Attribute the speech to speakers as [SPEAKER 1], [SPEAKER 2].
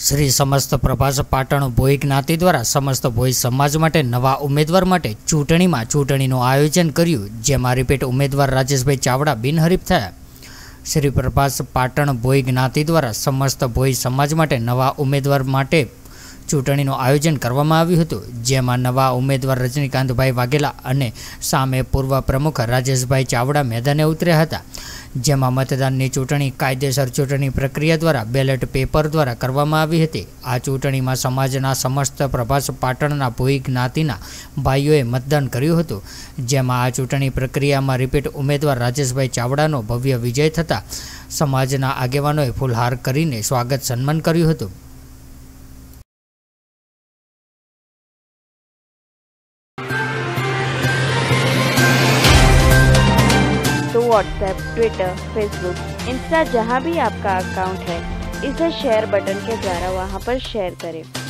[SPEAKER 1] श्री समस्त प्रभास पाटण भोई ज्ञाति द्वारा समस्त भोई समाज माटे नवा उम्मीदवार माटे चूंटणीनुं आयोजन कर्युं, जेमां रिपीट उम्मीदवार राजेशभाई चावड़ा बिनहरीफ थया। श्री प्रभास पाटण भोई ज्ञाति द्वारा समस्त भोई समाज माटे नवा उम्मीदवार माटे चूंटणीनुं आयोजन करवामां आव्युं हतुं, जेमां नवा उम्मीदवार रजनीकांतभाई वाघेला अने सामे पूर्व प्रमुख राजेशभाई चावड़ा मैदाने उतर्या हता। जेमां मतदाननी चूंटणी कायदेसर चूंटणी प्रक्रिया द्वारा बेलेट पेपर द्वारा करवामां आवी हती। आ चूंटणीमां समाजना समस्त प्रभास पाटणना भोई ज्ञातिना भाईओए मतदान कर्युं हतुं, जेमां आ चूंटणी प्रक्रियामां रिपीट उम्मीदवार राजेशभाई चावड़ानो भव्य विजय थता समाजना आगेवानोए फूलहार करीने स्वागत सन्मान कर्युं हतुं।
[SPEAKER 2] तो व्हाट्सएप, ट्विटर, फेसबुक, इंस्टा जहाँ भी आपका अकाउंट है, इसे शेयर बटन के द्वारा वहाँ पर शेयर करें।